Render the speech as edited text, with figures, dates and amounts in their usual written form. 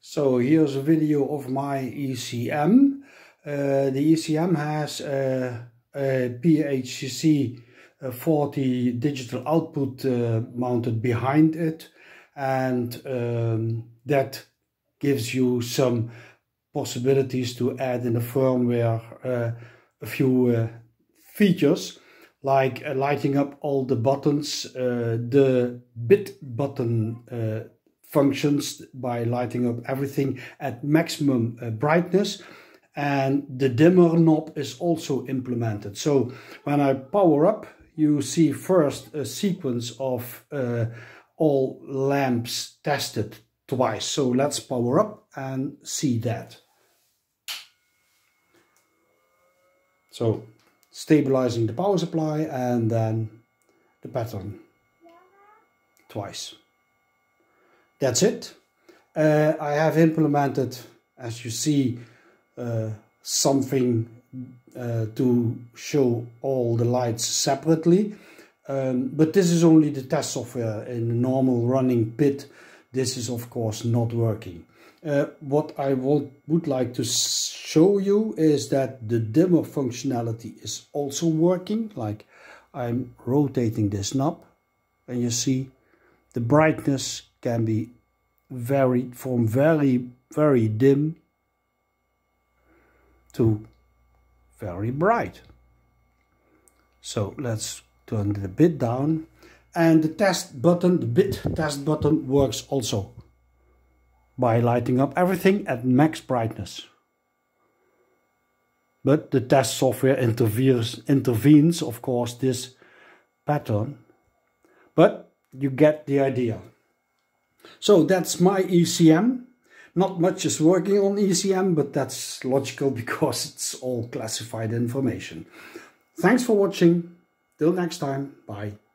So here's a video of my ECM. The ECM has a PHCC 40 digital output mounted behind it, and that gives you some possibilities to add in the firmware a few features, like lighting up all the buttons, the bit button functions by lighting up everything at maximum brightness, and the dimmer knob is also implemented. So when I power up, you see first a sequence of all lamps tested twice. So let's power up and see that. So stabilizing the power supply and then the pattern twice. That's it. I have implemented, as you see, something to show all the lights separately, but this is only the test software. In the normal running pit, this is of course not working. What I would like to show you is that the dimmer functionality is also working. Like, I'm rotating this knob and you see the brightness can be varied from very dim to very bright. So let's turn the bit down, and the test button, the bit test button, works also by lighting up everything at max brightness. But the test software intervenes of course this pattern, but you get the idea. So that's my ECM. Not much is working on ECM, but that's logical because it's all classified information. Thanks for watching. Till next time. Bye.